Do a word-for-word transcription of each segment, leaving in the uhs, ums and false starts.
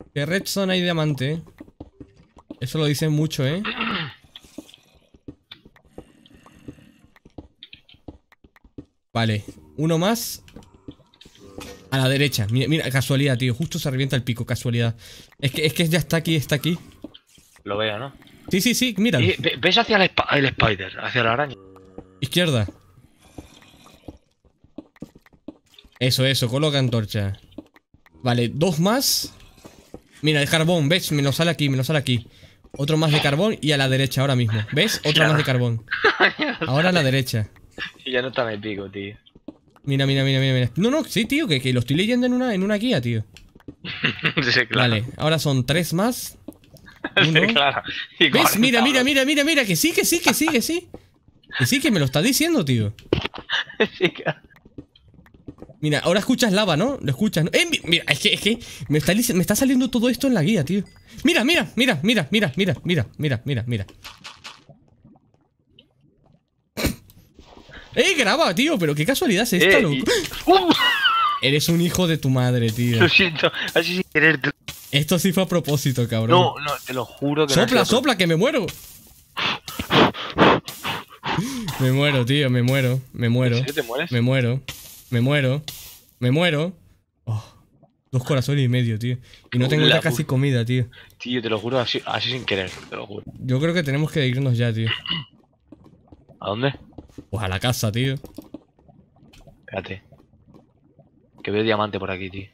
Que redstone hay diamante, ¿eh? Eso lo dicen mucho, ¿eh? Vale, uno más. A la derecha. Mira, mira, casualidad, tío. Justo se revienta el pico, casualidad. Es que, es que ya está aquí, está aquí. Lo veo, ¿no? Sí, sí, sí, míralo. Y ve- ves hacia el, sp el spider, hacia la araña. Izquierda. Eso, eso, coloca antorcha. Vale, dos más. Mira, el carbón, ¿ves? Me lo sale aquí, me lo sale aquí. Otro más de carbón y a la derecha ahora mismo. ¿Ves? Otro más de carbón. Ahora a la derecha. Y ya no está en el pico, tío. Mira, mira, mira, mira, mira. No, no, sí, tío, que, que lo estoy leyendo en una, en una guía, tío. Sí, claro. Vale, ahora son tres más. Uno. Sí, claro. Y ¿Ves? cuarenta, Mira, mira, ¿no? mira, mira, mira, que sí, que sí, que sí, que sí. Que sí, que me lo está diciendo, tío. Sí, claro. Mira, ahora escuchas lava, ¿no? Lo escuchas, ¿no? Eh, mi- mira, es que, es que me está, lic- me está saliendo todo esto en la guía, tío. Mira, mira, mira, mira, mira, mira, mira, mira, mira, mira. ¡Eh, graba, tío! Pero qué casualidad es esta, Eh, loco. y- ¡Uh! Eres un hijo de tu madre, tío. Lo siento, así sin querer. te- Esto sí fue a propósito, cabrón. No, no, te lo juro que no. Sopla, ha sido sopla, que me muero. Me muero, tío, me muero. Me muero. ¿En serio te mueres? Me muero. Me muero. Me muero. Oh, dos corazones y medio, tío. Y no tengo La ya casi pu- comida, tío. Tío, te lo juro, así, así sin querer, te lo juro. Yo creo que tenemos que irnos ya, tío. ¿A dónde? Pues a la casa, tío. Espérate. Que veo diamante por aquí, tío.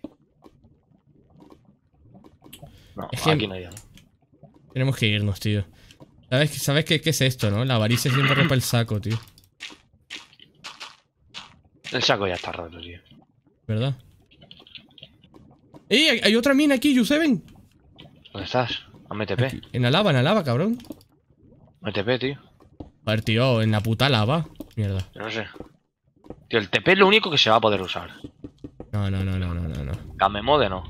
No, Es que- aquí no hay diamante. Tenemos que irnos, tío. ¿Sabes, qué- ¿sabes qué, qué es esto, no? La avaricia siempre rompe el saco, tío. El saco ya está roto, tío. ¿Verdad? ¡Eh! Hay, hay otra mina aquí, Yuseven. ¿Dónde estás? Hazme T P. En la lava, en la lava, cabrón. Hazme T P, tío. A ver, tío, en la puta lava. Mierda. Yo no sé. Tío, el T P es lo único que se va a poder usar. No, no, no, no, no, no, no. Game mode no.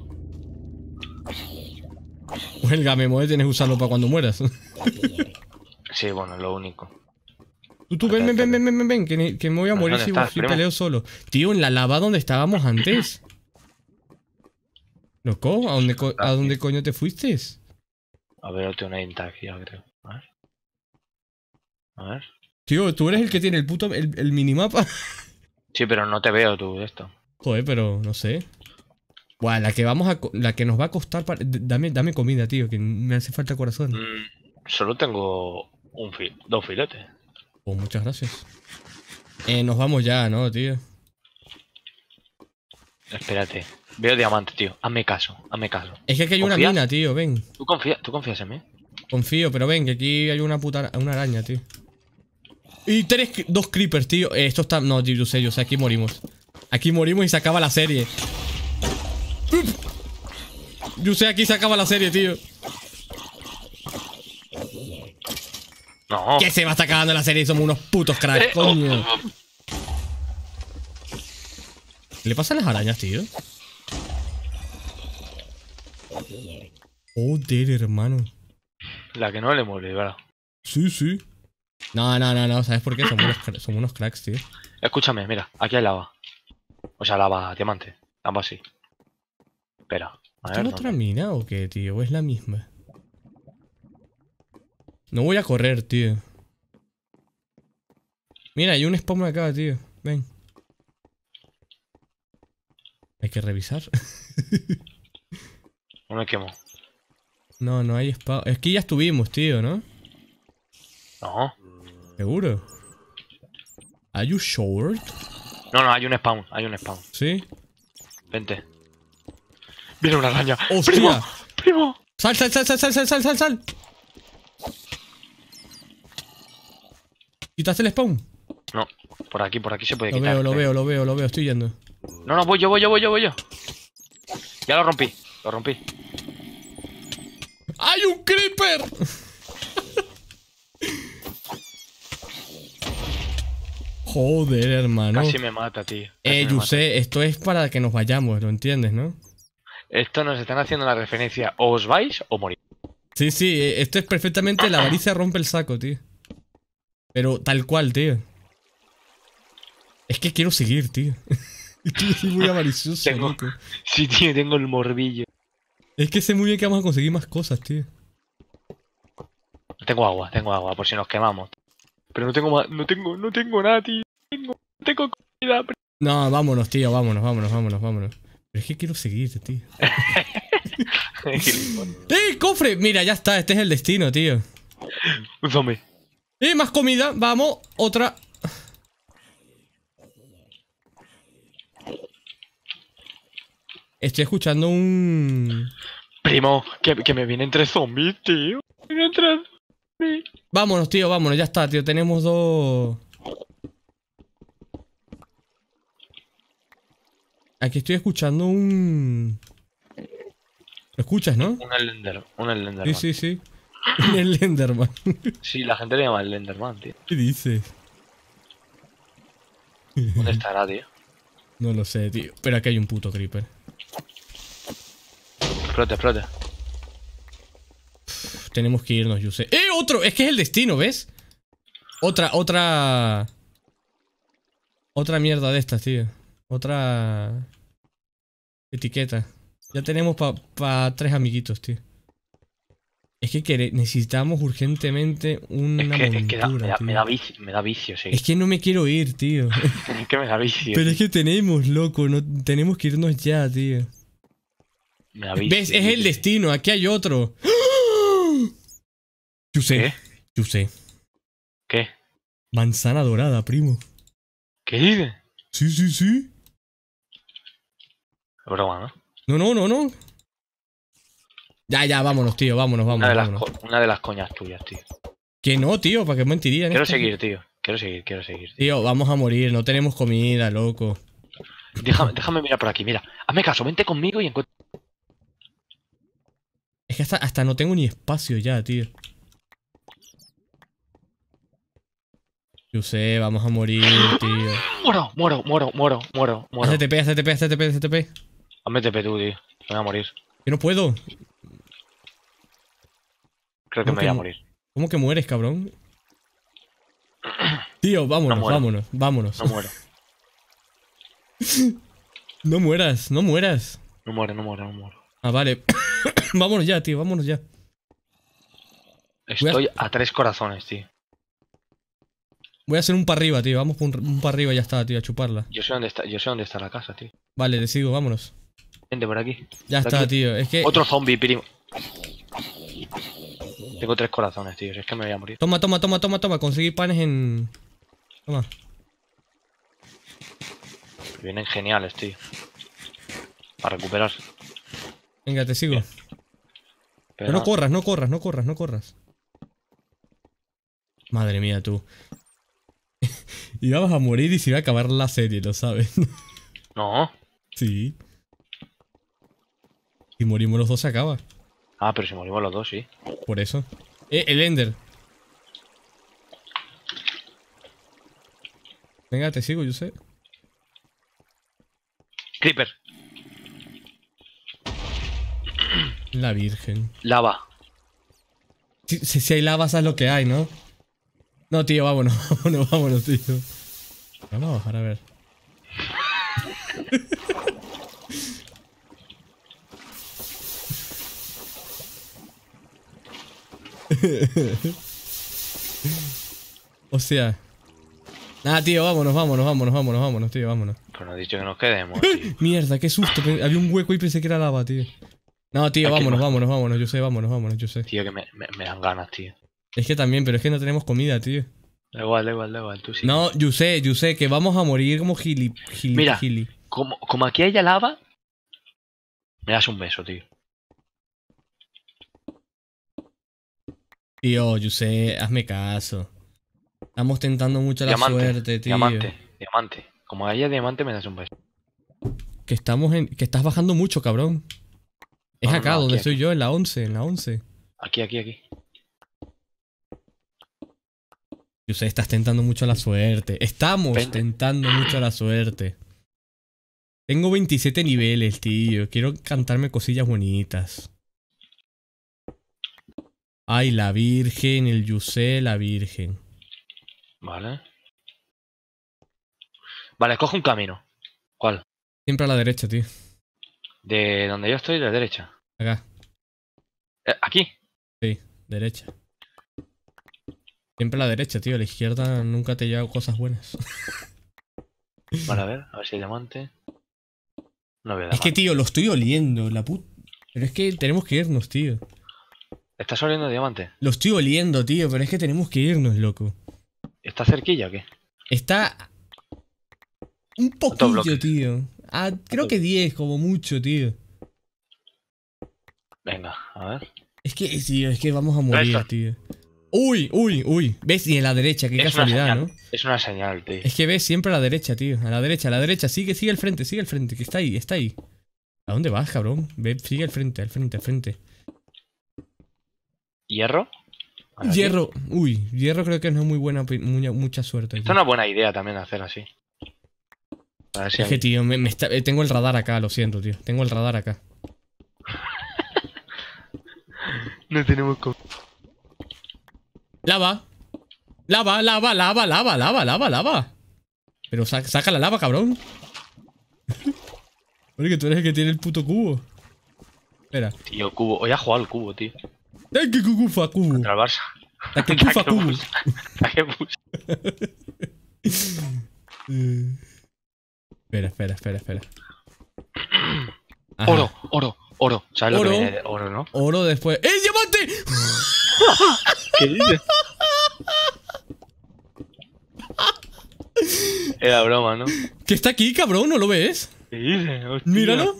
Pues el game mode tienes que usarlo para cuando mueras. Sí, bueno, es lo único. Tú, tú, ven, ven, ven, ven, ven, ven, ven, que, ne- que me voy a morir ¿Dónde si, estás, si primo? peleo solo. Tío, en la lava donde estábamos antes. ¿Loco? ¿A dónde, co- ¿A dónde coño te fuiste? A ver, tengo una intag aquí, ya creo. A ver. A ver. Tío, tú eres el que tiene el puto... el, el minimapa. Sí, pero no te veo tú de esto. Joder, pero no sé. Buah, la que vamos a... co- la que nos va a costar para... d- Dame, dame comida, tío, que me hace falta corazón. Mm, solo tengo un fil dos filetes. Oh, muchas gracias. Eh, nos vamos ya, ¿no, tío? Espérate. Veo diamante, tío. Hazme caso, hazme caso. Es que aquí hay una ¿Confías? mina, tío, ven. ¿Tú confías, ¿Tú confías en mí? Confío, pero ven, que aquí hay una puta... una araña, tío. Y tres... cri- dos creepers, tío. Eh, esto está... No, tío, yo sé, yo sé, aquí morimos. Aquí morimos y se acaba la serie. Yo sé, aquí se acaba la serie, tío. No. Que se va a estar acabando la serie y somos unos putos cracks, Eh, oh, coño. oh, ¿Qué le pasa a las arañas, tío? Joder, hermano. La que no le muere, ¿verdad? Sí, sí. No, no, no, no. ¿Sabes por qué? Somos unos, cra- somos unos cracks, tío. Escúchame, mira, aquí hay lava. O sea, lava, diamante. Ambas sí. Espera. A ¿Esto ver, es otra ¿dónde? mina o qué, tío? ¿O es la misma? No voy a correr, tío. Mira, hay un spawn acá, tío. Ven. Hay que revisar. No me quemo. No, no hay spawn. Es que ya estuvimos, tío, ¿no? No. ¿Seguro? ¿Are you short? No, no, hay un spawn, hay un spawn. ¿Sí? Vente. Viene una araña. ¡Hostia! ¡Primo! ¡Primo! ¡Sal, sal, sal, sal, sal, sal, sal, sal, sal! ¿Quitaste el spawn? No, por aquí, por aquí se puede Lo quitar. veo, lo creo. veo, lo veo, lo veo, estoy yendo. No, no, voy yo, voy yo, voy yo, voy yo. Ya lo rompí, lo rompí. ¡Hay un creeper! Joder, hermano. Casi me mata, tío. Casi Eh, me yo mata. sé, esto es para que nos vayamos, ¿lo entiendes, no? Esto nos están haciendo la referencia. O os vais o morís. Sí, sí, eh, esto es perfectamente la avaricia rompe el saco, tío. Pero tal cual, tío. Es que quiero seguir, tío. Estoy muy avaricioso, Tengo- loco. Sí, tío, tengo el morbillo. Es que sé muy bien que vamos a conseguir más cosas, tío. Tengo agua, tengo agua, por si nos quemamos. Pero no tengo ma- no tengo, no tengo nada, tío. Tengo, no tengo comida. pero- No, vámonos, tío, vámonos, vámonos, vámonos, vámonos. Pero es que quiero seguirte, tío. ¡Eh, cofre! Mira, ya está, este es el destino, tío. Un zombie. ¡Eh, más comida! Vamos, otra. Estoy escuchando un... Primo, que, que me vienen tres zombies, tío. Me vienen tres zombies. Vámonos, tío, vámonos, ya está, tío. Tenemos dos... Aquí estoy escuchando un... ¿Lo escuchas, no? Un Slender, un Sí, Slenderman. sí, sí. Un Slenderman. Sí, la gente le llama Slenderman, tío. ¿Qué dices? ¿Dónde estará, tío? No lo sé, tío. Pero aquí hay un puto creeper. Explote, explote. Uf, tenemos que irnos, yo sé. ¡Eh, otro! Es que es el destino, ¿ves? Otra, otra... Otra mierda de estas, tío. Otra... Etiqueta. Ya tenemos para pa tres amiguitos, tío. Es que quere- necesitamos urgentemente una Es que, es que da- montura, me, da, tío. me da vicio, me da vicio, sí. Es que no me quiero ir, tío. Es que me da vicio. Pero es tío. que tenemos, loco. No, tenemos que irnos ya, tío. Me da vicio. ¿Ves? Es el tío. destino. Aquí hay otro. Yo sé. ¿Qué? Yo sé. ¿Qué? Manzana dorada, primo. ¿Qué dices? Sí, sí, sí. Es broma, ¿no? No, no, no, no. Ya, ya, vámonos, tío. Vámonos, Una vámonos, de, las vámonos. co- una de las coñas tuyas, tío. Que no, tío. ¿Para qué mentiría? en Quiero esto? seguir, tío. Quiero seguir, quiero seguir. Tío. Tío, vamos a morir. No tenemos comida, loco. Déjame, déjame mirar por aquí, mira. Hazme caso, vente conmigo y encuentra. Es que hasta, hasta no tengo ni espacio ya, tío. Yo sé, vamos a morir, tío. Muero, muero, muero, muero, muero, muero. Haz T P, haz T P, haz T P, haz T P. Hazme T P tú, tío. Me voy a morir. Que no puedo. Creo que ¿Cómo me que voy a mu- morir. ¿Cómo que mueres, cabrón? Tío, vámonos, No muero. vámonos, vámonos. No muero. No mueras, no mueras. No muero, no muero, no muero. Ah, vale. Vámonos ya, tío, vámonos ya. Estoy a tres corazones, tío. Voy a hacer un para arriba, tío. Vamos por un, un para arriba y ya está, tío, a chuparla. Yo sé dónde está, yo sé dónde está la casa, tío. Vale, te sigo, vámonos. Vente por aquí. Ya Por está, aquí. tío. Es que... Otro zombie, primo. Tengo tres corazones, tío. Si es que me voy a morir. Toma, toma, toma, toma, toma. Conseguí panes en... Toma. Vienen geniales, tío. Para recuperar. Venga, te sigo. Pero Pero no corras, no corras, no corras, no corras. Madre mía, tú. Y vamos a morir y se va a acabar la serie, ¿lo sabes? No. Sí. Si morimos los dos se acaba. Ah, pero si morimos los dos, sí. Por eso. Eh, el Ender. Venga, te sigo, yo sé. Creeper. La virgen. Lava. Si, si, si hay lava, sabes lo que hay, ¿no? No, tío, vámonos, vámonos, vámonos, tío. Vamos a bajar a ver. O sea. Nada, tío, vámonos, vámonos, vámonos, vámonos, vámonos, tío, vámonos. Pero no he dicho que nos quedemos, tío. Mierda, qué susto. pe- Había un hueco y pensé que era lava, tío. No, tío, Aquí vámonos, no. vámonos, vámonos, yo sé, vámonos, vámonos, yo sé. Tío, que me, me, me dan ganas, tío. Es que también, pero es que no tenemos comida, tío. Da igual, da igual, da igual. Tú sí. No, yo sé, yo sé, que vamos a morir como gili... gili... Mira. gili. Como, como aquí haya lava, me das un beso, tío. Tío, yo sé, hazme caso. Estamos tentando mucho la Diamante, suerte, tío. diamante, diamante. Como haya diamante, me das un beso. Que estamos en... Que estás bajando mucho, cabrón. Es No, no, acá, no, donde aquí, estoy aquí. yo, en la once, en la once. Aquí, aquí, aquí. Yo sé, estás tentando mucho la suerte. Estamos Vente. tentando mucho la suerte. Tengo veintisiete niveles, tío. Quiero cantarme cosillas bonitas. Ay, la virgen, el Yusé, la virgen. Vale. Vale, escoge un camino. ¿Cuál? Siempre a la derecha, tío. De donde yo estoy, de la derecha. Acá. Eh, ¿Aquí? Sí, derecha. Siempre a la derecha, tío. A la izquierda nunca te lleva cosas buenas. Vale, a ver, a ver si hay diamante. No veo Es que, diamante. tío, lo estoy oliendo, la puta. Pero es que tenemos que irnos, tío. ¿Estás oliendo diamante? Lo estoy oliendo, tío, pero es que tenemos que irnos, loco. ¿Está cerquilla o qué? Está... un ¿Cuántos poquillo, bloques? tío. Ah, creo que diez, como mucho, tío. Venga, a ver. Es que, tío, es que vamos a morir, Esto. tío. Uy, uy, uy. ¿Ves? Y en la derecha, qué Es una casualidad, señal. ¿no? Es una señal, tío. Es que ves siempre a la derecha, tío. A la derecha, a la derecha. Sigue, sigue al frente, sigue al frente, que está ahí, está ahí. ¿A dónde vas, cabrón? Ve, sigue al frente, al frente, al frente. ¿Hierro? A ver, aquí. Hierro. Uy, hierro creo que no es muy buena, pi- mucha, mucha suerte. Esta tío. es una buena idea también hacer así. A ver si Es que, hay- tío, me, me está- eh, tengo el radar acá, lo siento, tío. Tengo el radar acá. No tenemos co- Lava. Lava, lava, lava, lava, lava, lava, lava. Pero sa- saca la lava, cabrón. Porque tú eres el que tiene el puto cubo. Espera. Tío, cubo. Hoy ha jugado al cubo, tío. ¡Ay, que cucufa, cubo! Contra el Barça. ¡Ay, que cufa, cubo! Taquebus. Eh. Espera, espera, espera, espera. Ajá. Oro, oro, oro. ¿Sabes Oro. lo que viene de oro, no? Oro después. ¡Eh, diamante! ¿Qué dices? Era broma, ¿no? Que está aquí, cabrón, ¿no lo ves? ¿Qué dices? Hostia. Míralo.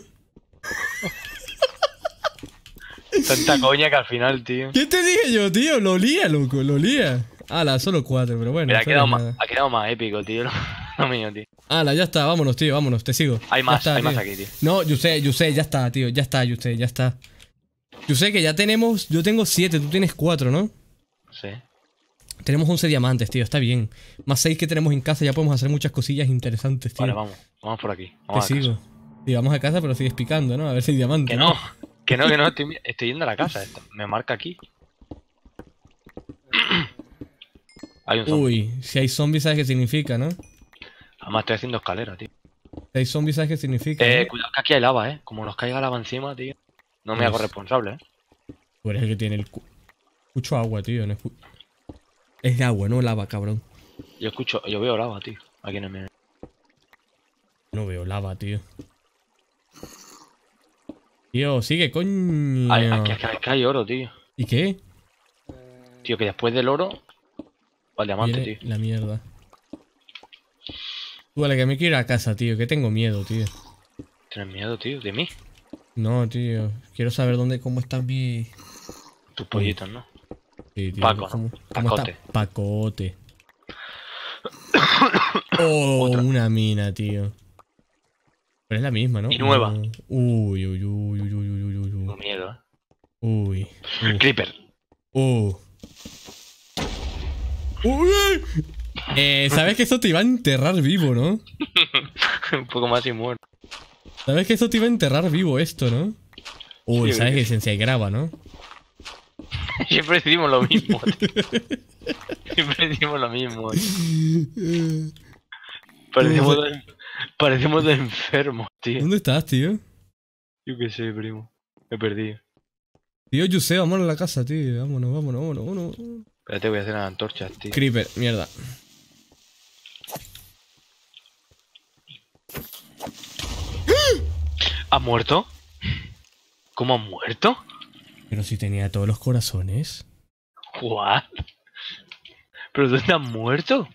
Tanta coña que al final, tío. ¿Qué te dije yo, tío? Lo olía, loco, lo olía. Ala, solo cuatro, pero bueno. Pero ha esto quedado, no es más, nada. ha quedado más épico, tío. Lo, lo mío, tío. Ala, ya está, vámonos, tío, vámonos, te sigo. Hay Ya más, está, hay más tío. aquí, tío. No, yo sé, yo sé, ya está, tío, ya está, yo sé, ya está. Yo sé que ya tenemos, yo tengo siete, tú tienes cuatro, ¿no? Sí. Tenemos once diamantes, tío, está bien. Más seis que tenemos en casa, ya podemos hacer muchas cosillas interesantes, tío. Vale, vamos. Vamos por aquí. Te Vamos a casa. sigo. Sí, vamos a casa, pero sigues picando, ¿no? A ver si hay diamantes. Que no. Que no, que no. Estoy, estoy yendo a la casa. Esto. Me marca aquí. Hay un zombie. Uy, si hay zombies, ¿sabes qué significa, no? Si Además estoy haciendo escalera, tío. hay zombies, ¿sabes qué significa? Eh, ¿no? cuidado que aquí hay lava, eh. Como nos caiga lava encima, tío. No me Pues- hago responsable, eh. Tú eres el que tiene el cu... Escucho agua, tío. No escu- Es de agua, no lava, cabrón. Yo escucho, yo veo lava, tío. Aquí en el medio. No veo lava, tío. Tío, sigue, coño. Ay, aquí, aquí, aquí hay oro, tío. ¿Y qué? Tío, que después del oro. Va el diamante, Viene tío. la mierda. Tú, vale, que me quiero ir a casa, tío. Que tengo miedo, tío. ¿Tienes miedo, tío? ¿De mí? No, tío. Quiero saber dónde, cómo están mis... Tus pollitos, ¿no? Sí, tío, Paco, ¿no? ¿cómo, cómo Pacote. está? Pacote. Oh, Otra. una mina, tío. Pero es la misma, ¿no? Y nueva. No. Uy, uy, uy, uy, uy, uy, uy, Tengo uy. miedo, eh. Uy. Uy. Creeper. Uh. Uy. Eh, sabes que eso te iba a enterrar vivo, ¿no? Un poco más y muerto. Sabes que eso te iba a enterrar vivo esto, ¿no? Uy, Sí, sabes sí. que Sensei graba, ¿no? Siempre decimos lo mismo, tío. Siempre decimos lo mismo, tío. Parecemos de, parecemos de enfermos, tío. ¿Dónde estás, tío? Yo qué sé, primo. Me he perdido. Tío, Yuseo, vámonos a la casa, tío. Vámonos, vámonos, vámonos, vámonos. Espérate, voy a hacer las antorchas, tío. Creeper, mierda. ¿Ha muerto? ¿Cómo ha muerto? Pero si tenía todos los corazones. ¿What? ¿Pero dónde ha muerto?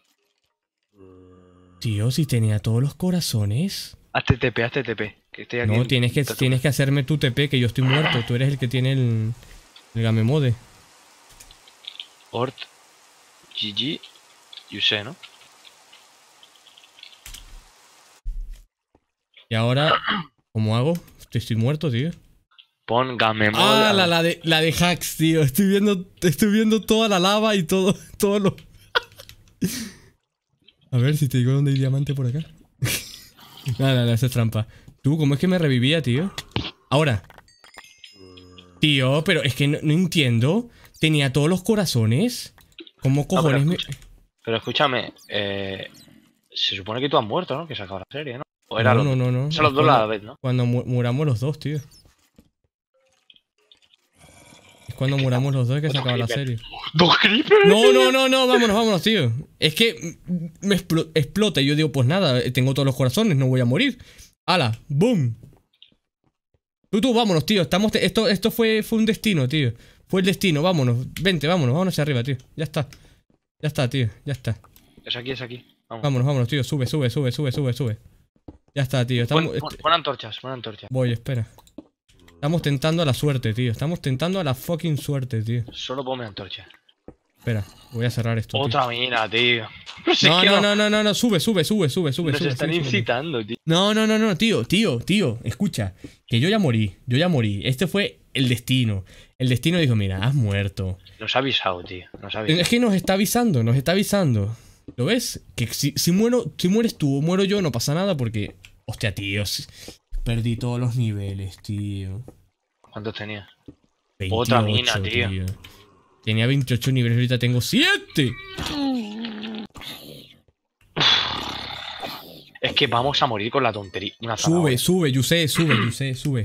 Tío, si tenía todos los corazones. Hazte T P, hazte T P. Que estoy aquí. No, en- tienes que, tienes que hacerme tu T P, que yo estoy muerto. Tú eres el que tiene el, el game mode. Ort. G G. You sé, ¿no? Y ahora, ¿cómo hago? Estoy, estoy muerto, tío. Pon game mode. Ah, la, la, de, la de hacks, tío. Estoy viendo, estoy viendo toda la lava y todo, todo lo... A ver si te digo dónde hay diamante por acá. Nada, nada, eso es trampa. Tú, ¿cómo es que me revivía, tío? Ahora. Tío, pero es que no, no entiendo. Tenía todos los corazones. ¿Cómo cojones me...? Pero escúchame, eh, se supone que tú has muerto, ¿no? Que se acaba la serie, ¿no? O era No, los, no, no, no. son los dos a la vez, ¿no? Cuando mu- muramos los dos, tío. Es cuando muramos los dos que se acaba la serie. ¡Dos creepers! No, no, no, no, vámonos, vámonos, tío. Es que me explo- explota y yo digo, pues nada, tengo todos los corazones, no voy a morir. ¡Hala! ¡Boom! Tú, tú, vámonos, tío. Estamos esto esto fue, fue un destino, tío. Fue el destino, vámonos. Vente, vámonos, vámonos hacia arriba, tío. Ya está. Ya está, tío, ya está. Es aquí, es aquí. Vamos. Vámonos, vámonos, tío. Sube, sube, sube, sube, sube, sube. Ya está, tío. Estamos, Pon, pon, pon antorchas, pon antorchas. Voy, espera. Estamos tentando a la suerte, tío. Estamos tentando a la fucking suerte, tío. Solo ponme antorchas. Espera, voy a cerrar esto, tío. Otra mina, tío. Si No, es que no, no, no, no, no, sube, sube, sube, sube, sube, Nos sube. están sube, sube. incitando, tío. No, no, no, no, tío, tío, tío, escucha. Que yo ya morí, yo ya morí. Este fue el destino. El destino dijo, mira, has muerto. Nos ha avisado, tío. Nos ha avisado. Es que nos está avisando, nos está avisando. ¿Lo ves? Que si, si muero, si mueres tú o muero yo, no pasa nada porque... Hostia, tío, si- perdí todos los niveles, tío. ¿Cuántos tenías? veintiocho, Otra mina, tío. Tenía veintiocho niveles, ahorita tengo siete. Es que vamos a morir con la tontería. Una Sube, zanahoria. sube, Yuse, sube, Yuse, sube.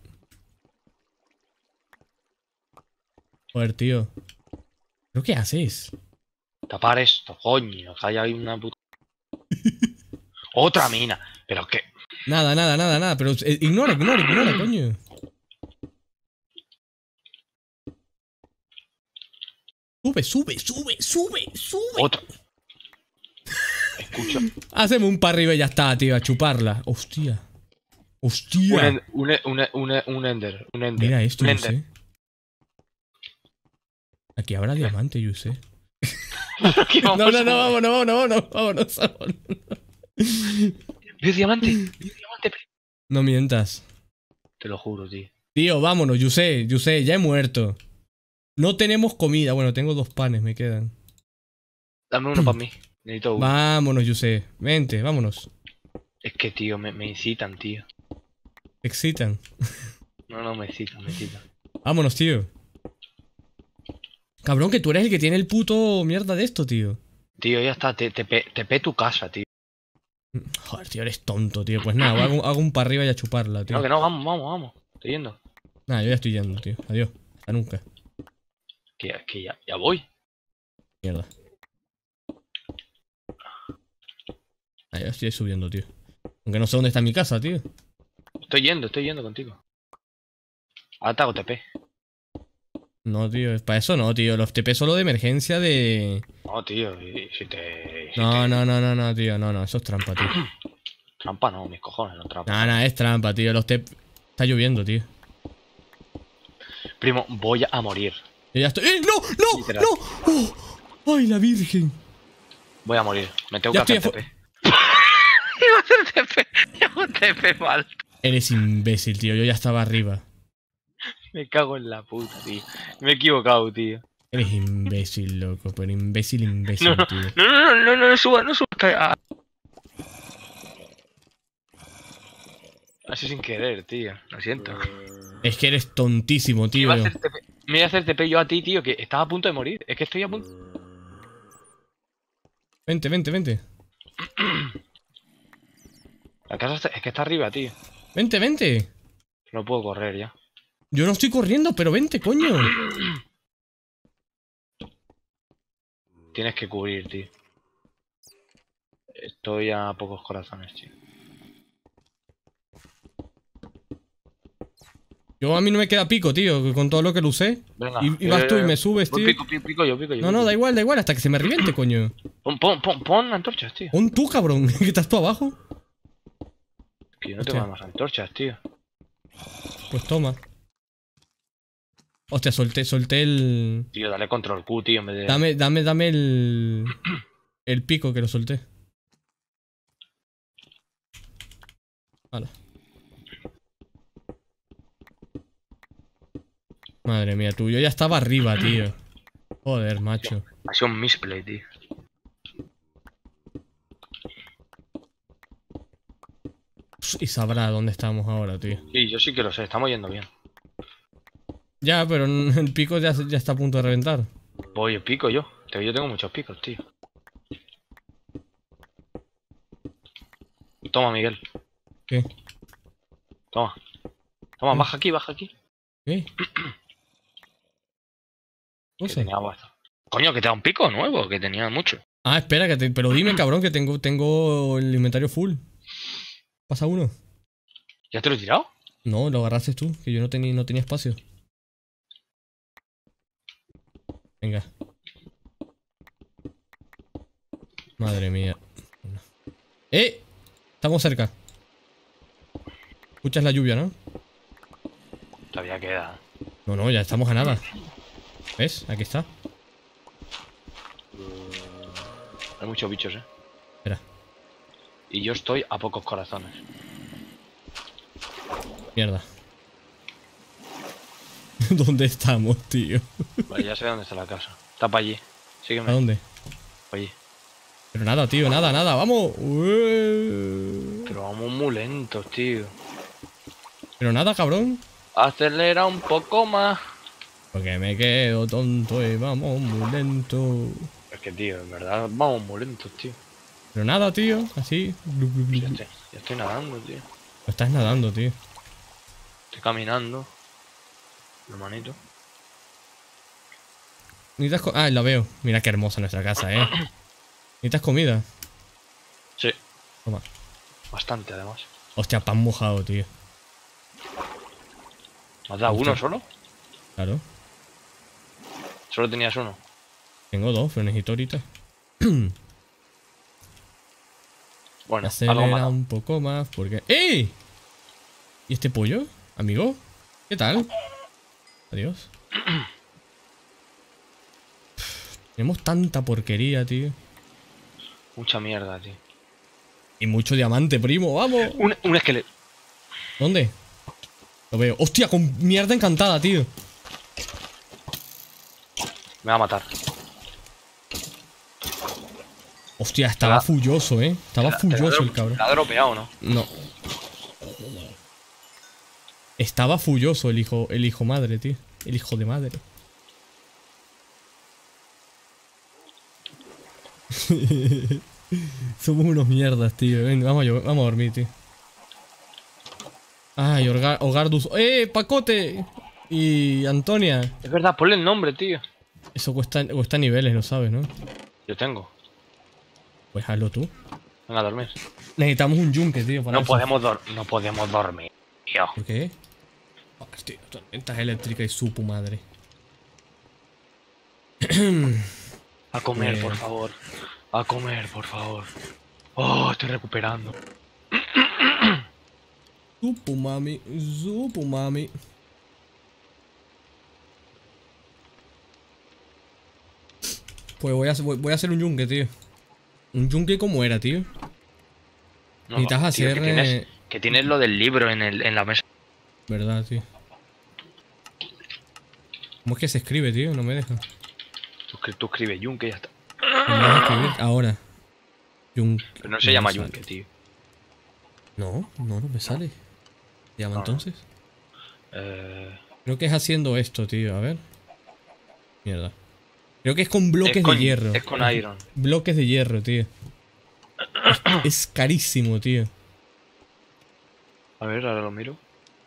Joder, tío. ¿Pero qué haces? Tapar esto, coño. Que hay ahí una puta. Otra mina. Pero que. Nada, nada, nada, nada. Pero eh, ignora, ignora, ignora, coño. Sube, sube, sube, sube, sube. Otra. Escucha. Hacemos un para arriba y ya está, tío, a chuparla. Hostia. Hostia. Un, en- un, e- un, e- un, e- un ender. Un ender. Mira esto, un yo ender. sé. Aquí habrá diamante, yo sé. Aquí vamos No, no, a- no, vámonos, vámonos, vámonos, vámonos. Veo diamante. Veo diamante. No mientas. Te lo juro, tío. Tío, vámonos, yo sé, yo sé, ya he muerto. No tenemos comida. Bueno, tengo dos panes, me quedan. Dame uno para mí. Necesito uno. Vámonos, yo sé. Vente, vámonos. Es que, tío, me, me incitan, tío. Te excitan. No, no, me incitan, me incitan. Vámonos, tío. Cabrón, que tú eres el que tiene el puto mierda de esto, tío. Tío, ya está. Te, te, pe, te pe tu casa, tío. Joder, tío, eres tonto, tío. Pues nada, hago, hago un para arriba y a chuparla, tío. No, que no, vamos, vamos, vamos. Estoy yendo. Nada, yo ya estoy yendo, tío. Adiós. Hasta nunca. Que, que ya, ya voy. Mierda. Ah, ya estoy subiendo, tío. Aunque no sé dónde está mi casa, tío. Estoy yendo, estoy yendo contigo. Ahora te hago T P. No, tío, para eso no, tío. Los T P solo de emergencia de... No, tío, y si te. Si No, te- no, no, no, no, tío. No, no, eso es trampa, tío. Trampa no, mis cojones, no trampa. No, no, es trampa, tío. Los T P... Está lloviendo, tío. Primo, voy a morir. Yo ya estoy... ¡Eh, no! ¡No! Literal. ¡No! ¡Oh! ¡Ay, la virgen! Voy a morir. Me tengo Ya que estoy hacer T P. Iba a hacer T P. Hago T P mal. Eres imbécil, tío. Yo ya estaba arriba. Me cago en la puta, tío. Me he equivocado, tío. Eres imbécil, loco. Pero imbécil, imbécil, No, no, tío. no, no, no, no, no suba, no suba. Ah. Así sin querer, tío. Lo siento. Es que eres tontísimo, Me tío. iba a hacer T P, me iba a hacer T P yo a ti, tío, que estaba a punto de morir. Es que estoy a punto. Vente, vente, vente. La casa está- es que está arriba, tío. Vente, vente. No puedo correr ya. Yo no estoy corriendo, pero vente, coño. Tienes que cubrir, tío. Estoy a pocos corazones, tío. Yo a mí no me queda pico, tío, que con todo lo que lo usé. Venga. Y, y vas tú y me subes, Voy, tío. Pico, pico, pico yo, pico yo. No, no, da igual, da igual, hasta que se me reviente, coño. Pon, pon, pon, pon antorchas, tío. Pon tú, cabrón, que estás tú abajo. Que yo no tengo Hostia. más antorchas, tío. Pues toma. Hostia, solté, solté el... Tío, dale control Q, tío, en vez de. Dame, dame, dame el... El pico que lo solté. Hala. Madre mía, tú, yo ya estaba arriba, tío. Joder, macho. Ha sido un misplay, tío. Y sabrá dónde estamos ahora, tío. Sí, yo sí que lo sé, estamos yendo bien. Ya, pero el pico ya, ya está a punto de reventar. Voy, pico yo. Te- Yo tengo muchos picos, tío. Toma, Miguel. ¿Qué? Toma. Toma, baja aquí, baja aquí. ¿Qué? Que cosa? tenía bastante. Coño, que te da un pico nuevo, que tenía mucho. Ah, espera, que te... pero dime, cabrón, que tengo, tengo el inventario full. Pasa uno. ¿Ya te lo he tirado? No, lo agarraste tú, que yo no, tenía no tenía espacio. Venga. Madre mía. ¡Eh! Estamos cerca. Escuchas la lluvia, ¿no? Todavía queda. No, no, ya estamos a nada. ¿Ves? Aquí está. Hay muchos bichos, eh. Espera. Y yo estoy a pocos corazones. Mierda. ¿Dónde estamos, tío? Vale, ya sé dónde está la casa. Está para allí. Sígueme. ¿A dónde? Para allí. Pero nada, tío, nada, nada. ¡Vamos! Ué. Pero vamos muy lentos, tío. Pero nada, cabrón. Acelera un poco más. Porque me quedo tonto y vamos muy lento. Es que, tío, en verdad vamos muy lentos, tío. Pero nada, tío. Así. Blu, blu, blu, Ya blu. estoy, ya estoy nadando, tío. Lo estás nadando, tío. Estoy caminando. Hermanito. Necesitas co- ah, la veo. Mira qué hermosa nuestra casa, eh. ¿Necesitas comida? Sí, Toma. bastante además. Hostia, pan mojado, tío. ¿Me has dado Hostia. uno solo? Claro. Solo tenías uno. Tengo dos, pero necesito ahorita. Bueno, algo Acelera más. un poco más porque... ¡Ey! ¿Y este pollo? Amigo. ¿Qué tal? Adiós. Tenemos tanta porquería, tío. Mucha mierda, tío. Y mucho diamante, primo. ¡Vamos! Un, un esqueleto. ¿Dónde? Lo veo. ¡Hostia! Con mierda encantada, tío. Me va a matar. Hostia, estaba Te la- fulloso, eh. Estaba Te la- te la fulloso dro- el cabrón. ¿La ha dropeado, no? No. Estaba fulloso el hijo, el hijo madre, tío. El hijo de madre. Somos unos mierdas, tío. Ven, vamos, a, llo- vamos a dormir, tío. Ay, Orga- Hogardus. ¡Eh, Pacote! Y Antonia. Es verdad, ponle el nombre, tío. Eso cuesta, cuesta niveles, lo sabes, ¿no? Yo tengo. Pues hazlo tú. Venga a dormir. Necesitamos un yunque, tío, para No eso. podemos, dor no podemos dormir, tío. ¿Por qué? Oh, tío, tormentas eléctricas y su pu madre. A comer, Eh. por favor. A comer, por favor. Oh, estoy recuperando. Supu mami, supu mami. Pues voy a, hacer- voy, voy a hacer un yunque, tío. Un yunque como era, tío. No, Necesitas tío, hacer... que, tienes, eh, que tienes lo del libro en, el, en la mesa. Verdad, tío. ¿Cómo es que se escribe, tío? No me deja. Tú, escri- tú escribes yunque y ya está. Me vas a escribir ahora. Yunque. Pero no se llama me sale. yunque, tío. No, no, no me sale. ¿Se llama Ah. entonces? Eh, Creo que es haciendo esto, tío. A ver. Mierda. Creo que es con bloques es con, de hierro. Es con iron. Bloques de hierro, tío. Es, es carísimo, tío. A ver, ahora lo miro.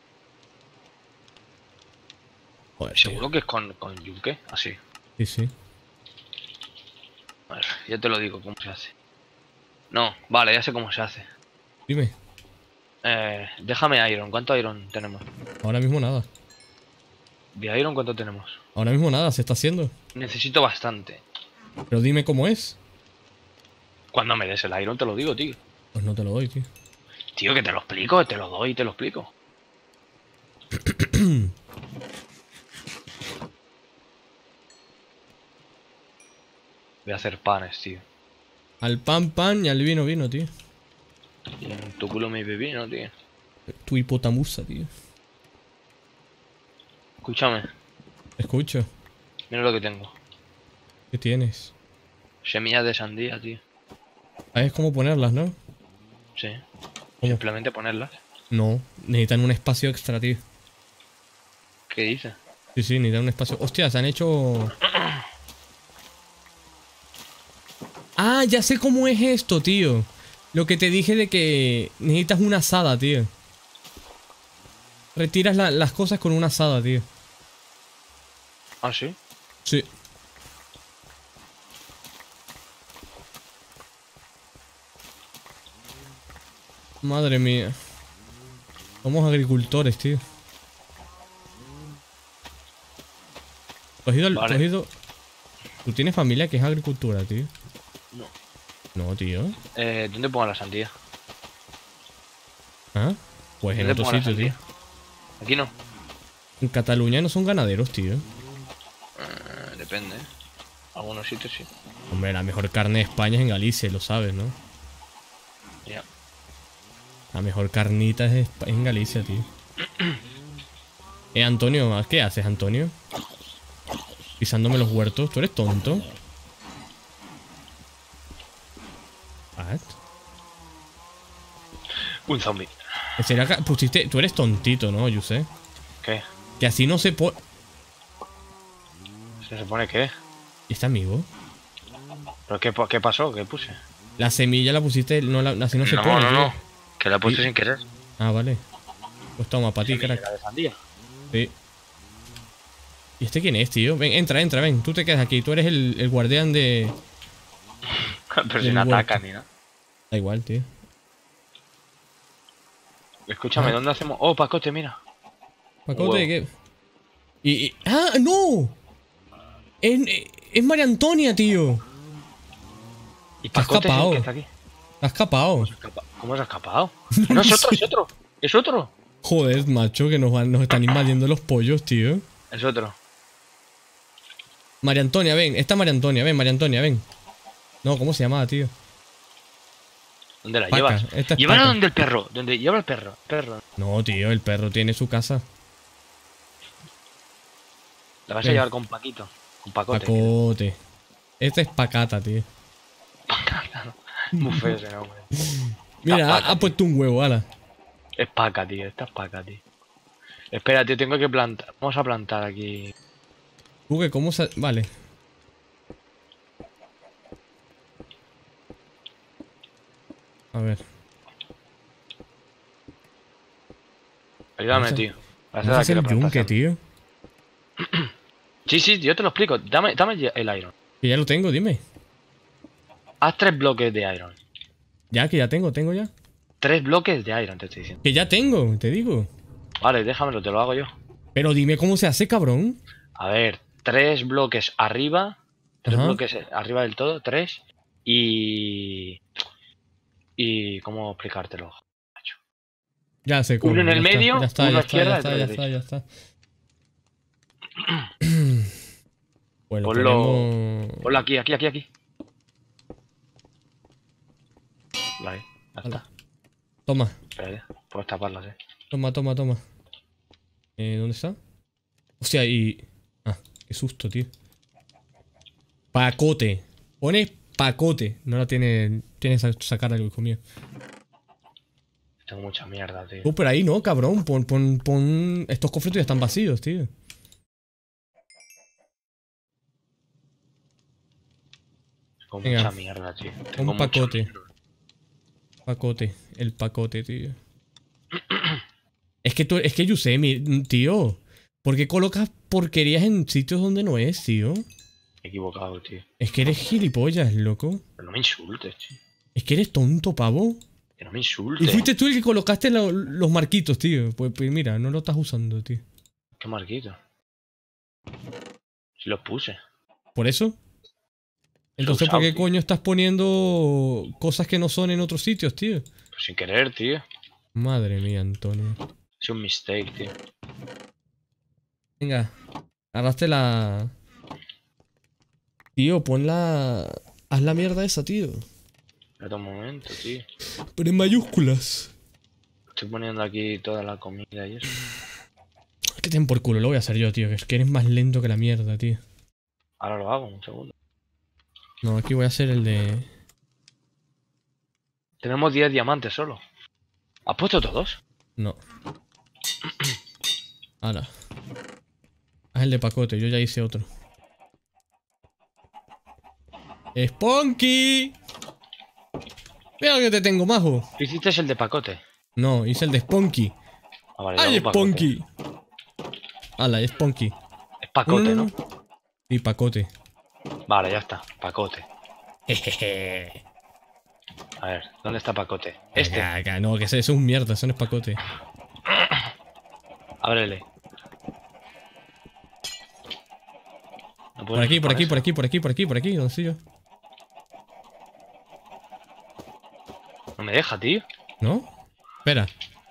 Joder, tío. Seguro que es con, con yunque. Así. Sí, sí. A ver, ya te lo digo cómo se hace. No, vale, ya sé cómo se hace. Dime. Eh, déjame iron. ¿Cuánto iron tenemos? Ahora mismo nada. ¿De iron cuánto tenemos? Ahora mismo nada, se está haciendo. Necesito bastante. Pero dime cómo es. Cuando me des el iron te lo digo, tío. Pues no te lo doy, tío. Tío, que te lo explico, te lo doy y te lo explico. Voy a hacer panes, tío. Al pan, pan y al vino, vino, tío. Y en tu culo mi pepino, tío. Tu hipotamusa, tío. Escúchame, Te escucho. mira lo que tengo. ¿Qué tienes? Semillas de sandía, tío. ¿Sabes cómo ponerlas, no? Sí. ¿Cómo? Simplemente ponerlas. No, necesitan un espacio extra, tío. ¿Qué dices? Sí, sí, necesitan un espacio. Hostia, se han hecho... Ah, ya sé cómo es esto, tío. Lo que te dije de que necesitas una asada, tío. Retiras la- las cosas con una asada, tío. ¿Ah, sí? Sí. Madre mía. Somos agricultores, tío. ¿Tú has ido al- Vale. tú has ido- ¿Tú tienes familia que es agricultura, tío? No. No, tío. Eh, ¿Dónde pongo la sandía? ¿Ah? Pues en ¿Dónde otro pongo la sitio, tío. sandía? Aquí no. En Cataluña no son ganaderos, tío. Eh, depende. Algunos sitios sí. Hombre, la mejor carne de España es en Galicia, lo sabes, ¿no? Ya. La mejor carnita es espa- en Galicia, tío. Eh, Antonio, ¿qué haces, Antonio? Pisándome los huertos. ¿Tú eres tonto? ¿What? Un zombie. ¿En serio acá pusiste? Tú eres tontito, ¿no, yo sé? ¿Qué? Que así no se pone... ¿Se supone que? ¿Y este amigo? ¿Pero qué, pa- qué pasó? ¿Qué puse? La semilla la pusiste... No, la, así no se no, pone, no, tío. no. Que la puse Y- sin querer. Ah, vale. Pues toma, para ti, Semilla crack. de sandía. Sí. ¿Y este quién es, tío? Ven, entra, entra, ven. Tú te quedas aquí. Tú eres el, el guardián de... Pero si Del no huerto. ataca ni nada. Da igual, tío. Escúchame, Ah. ¿dónde hacemos? Oh, Pacote, mira. Pacote, Huevo. ¿qué? Y, y- ¡Ah, no! Es, es María Antonia, tío. ¿Y Se ha Pacote es el escapado. que está aquí? Ha escapado. Escapa- ¿Cómo se ha escapado? No, es otro, es otro. Es otro. Joder, macho, que nos, van, nos están invadiendo los pollos, tío. Es otro. María Antonia, ven. Esta María Antonia, ven, María Antonia, ven. No, ¿cómo se llamaba, tío? ¿Dónde la Paca, llevas? esta es Llévala Paca. donde el perro. Donde lleva el perro. Perro. No, tío, el perro tiene su casa. La vas Ven. a llevar con Paquito. Con Pacote. Pacote. Este es Pacata, tío. Muy feo ese nombre. Mira, Paca, ha, ha tío. puesto un huevo, ala. Es Paca, tío. Esta es Paca, tío. Espera, tío, tengo que plantar. Vamos a plantar aquí. ¿Tú que cómo se...? Vale. A ver. Ayúdame, Vamos a- tío. Vas ¿Cómo se hace aquí la el yunque, plantación. tío? Sí, sí, yo te lo explico. Dame, dame el iron. Que ya lo tengo, dime. Haz tres bloques de iron. Ya, que ya tengo, tengo ya. Tres bloques de iron, te estoy diciendo. Que ya tengo, te digo. Vale, déjamelo, te lo hago yo. Pero dime cómo se hace, cabrón. A ver, tres bloques arriba. Tres Ajá. bloques arriba del todo, tres. Y. Y. ¿Cómo explicártelo? Ya sé cómo. Uno en el ya está, medio, ya está, uno ya a está, ya izquierda, está, otro ya a está, ya está. Pues lo Ponlo- ponemos... Ponlo aquí, aquí, aquí, aquí. Vale, ya Hala. está. Toma, Espera, puedes taparlas, eh. toma, toma, toma. Eh, ¿dónde está? Hostia, y... Ah, qué susto, tío. Pacote. Pone pacote. No la tiene... Tiene que sacar algo, hijo mío. Tengo mucha mierda, tío. Tú, pero ahí no, cabrón. Pon, pon, pon... Estos cofres ya están vacíos, tío. Tengo venga. mucha mierda, tío. Tengo Un mucha pacote. mierda. Pacote. El pacote, tío. Es que tú... Es que Yusemi, tío. ¿Por qué colocas porquerías en sitios donde no es, tío? Me he equivocado, tío. Es que eres gilipollas, loco. Pero no me insultes, tío. Es que eres tonto, pavo. Que no me Y insultes. fuiste tú el que colocaste lo- los marquitos, tío. Pues, pues mira, no lo estás usando, tío. ¿Qué marquito? Si los puse. ¿Por eso? Entonces, usado, ¿por qué tío. coño estás poniendo cosas que no son en otros sitios, tío? Pues sin querer, tío. Madre mía, Antonio. Es un mistake, tío. Venga, agarraste la... Tío, pon la... Haz la mierda esa, tío. Espera un momento, tío. Pero en mayúsculas. Estoy poniendo aquí toda la comida y eso. Que te den por culo, lo voy a hacer yo, tío. Que es que eres más lento que la mierda, tío. Ahora lo hago, un segundo. No, aquí voy a hacer el de... Tenemos diez diamantes solo. ¿Has puesto todos? No. Ahora. Haz el de pacote, yo ya hice otro. ¡Spunky! Mira que te tengo, majo. ¿Tú hiciste el de pacote? No, hice el de Spunky. Ah, vale, yo ¡Ay, hago pacote. Spunky! ¡Hala, es Spunky! Es pacote, ¿no? Sí, pacote. Vale, ya está. Pacote. Jejeje. A ver, ¿dónde está Pacote? Este. Acá, acá, no, que eso es un mierda, eso no es pacote. Ábrele. ¿No Por aquí, por aquí, ponerse? por aquí, por aquí, por aquí, por aquí, donde estoy yo. No me deja, tío. ¿No? Espera.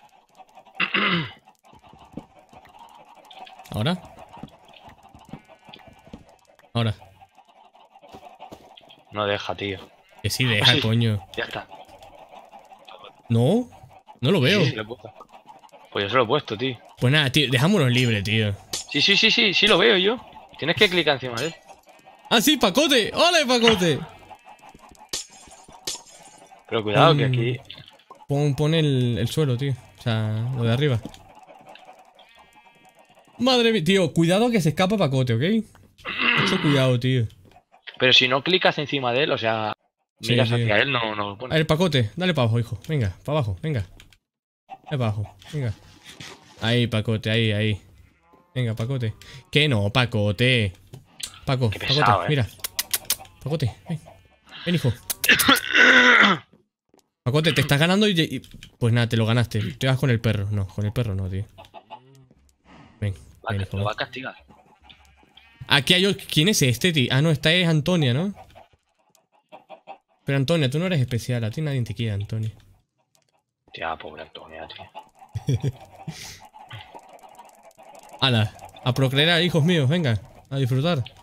¿Ahora? Ahora. No deja, tío. Que sí deja, Sí. coño. Ya está. No, no lo veo. Sí, sí, lo he puesto. Pues yo se lo he puesto, tío. Pues nada, tío, dejámonos libre, tío. Sí, sí, sí, sí, sí lo veo yo. Tienes que clicar encima de él. ¡Ah, sí, pacote! ¡Hola, pacote! Pero cuidado que Pon- aquí... Pon, pon el, el suelo, tío. O sea, lo de arriba. Madre mía, tío, cuidado que se escapa pacote, ¿ok? Mucho cuidado, tío. Pero si no clicas encima de él, o sea, Sí, miras sí. hacia él, no, no lo A pones. ver, pacote, dale para abajo, hijo. Venga, para abajo, venga. Dale para abajo, venga. Ahí, pacote, ahí, ahí. Venga, pacote. Que no, pacote. Paco, Qué pacote, pesado, eh. mira. Pacote, ven. Ven, hijo. Pacote, te estás ganando y, y- Pues nada, te lo ganaste. Te vas con el perro. No, con el perro no, tío. Ven, Va- ven, hijo. lo ven. va a castigar. Aquí hay otro. ¿Quién es este, tío? Ah, no, esta es Antonia, ¿no? Pero Antonia, tú no eres especial. A ti nadie te quiere, Antonia. Tía, pobre Antonia, tío. Hala, a procrear, hijos míos, venga, a disfrutar.